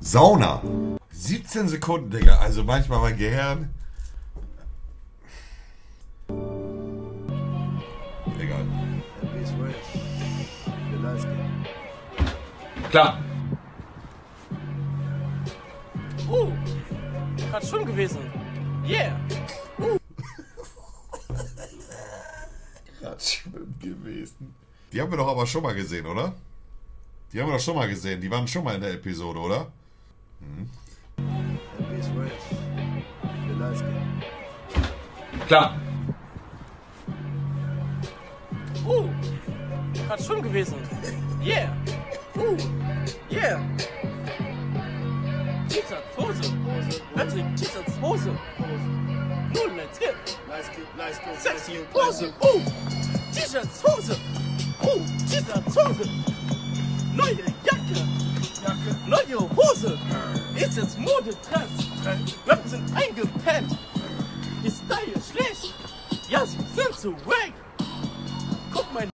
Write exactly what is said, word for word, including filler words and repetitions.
Sauna. siebzehn Sekunden, Digga. Also manchmal mein Gehirn. Egal. Klar. Uh, gerade schwimmen gewesen. Yeah. Uh. Gerade schwimmen gewesen. Die haben wir doch aber schon mal gesehen, oder? Die haben wir doch schon mal gesehen. Die waren schon mal in der Episode, oder? Hm. Klar. Uh, gerade schwimmen gewesen. Yeah. Uh, yeah. T-Shirts, Hose. Patrick, T-Shirts, Hose. Nun, let's get. Sexy Hose. Uh, T-Shirts, Hose. Uh, T-Shirts, Hose. Neue Jacke. Jacke. Neue Hose. Ist jetzt Modetrend. Wir sind eingepennt. Ist Style schlecht? Ja, sie sind zu wack.